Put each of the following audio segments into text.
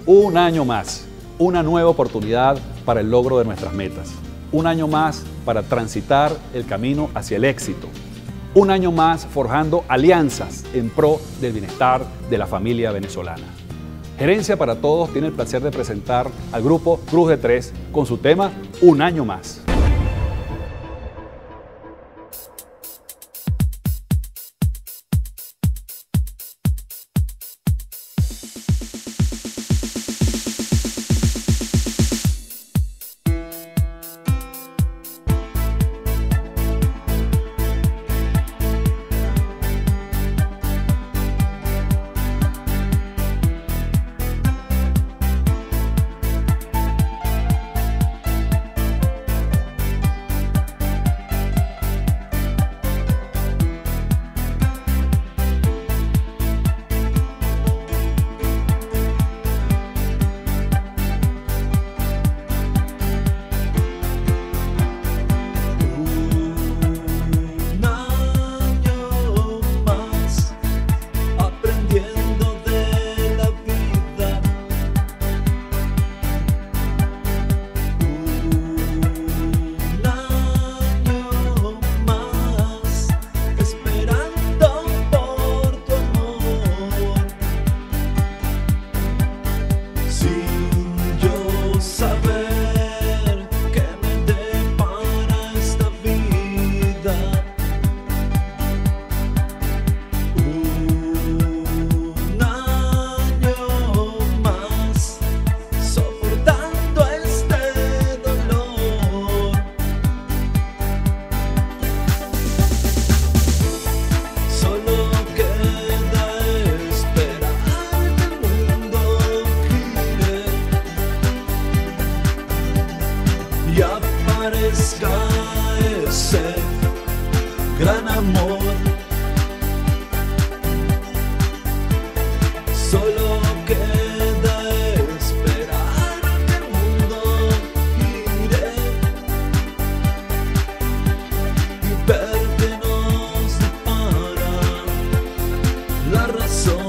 Un año más, una nueva oportunidad para el logro de nuestras metas. Un año más para transitar el camino hacia el éxito. Un año más forjando alianzas en pro del bienestar de la familia venezolana. Gerencia para Todos tiene el placer de presentar al grupo Cruz de Tres con su tema Un año más. Y aparezca ese gran amor. Solo queda esperar que el mundo gire y ver que nos depara la razón.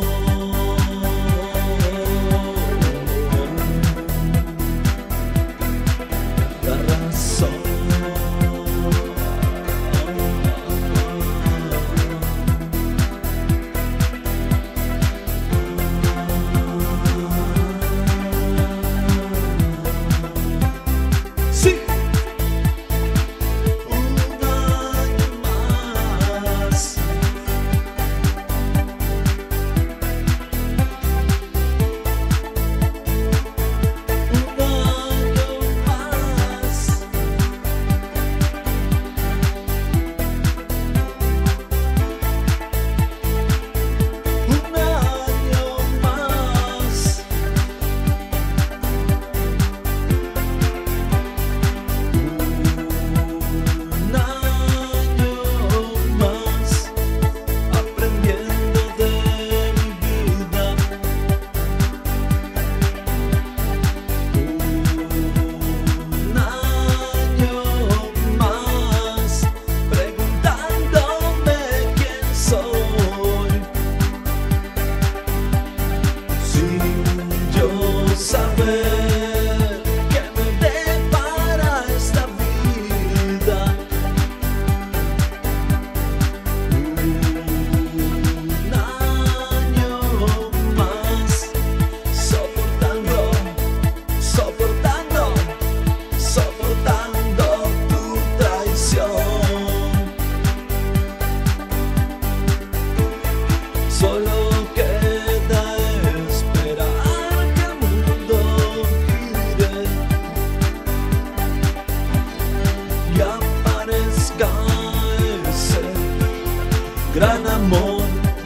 Gran amor,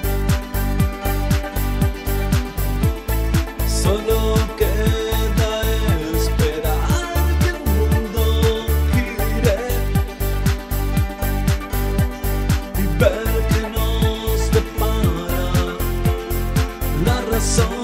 solo queda esperar que el mundo gire y ver que nos depara la razón.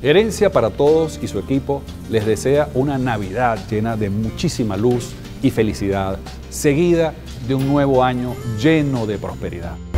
Herencia para Todos y su equipo les desea una Navidad llena de muchísima luz y felicidad, seguida de un nuevo año lleno de prosperidad.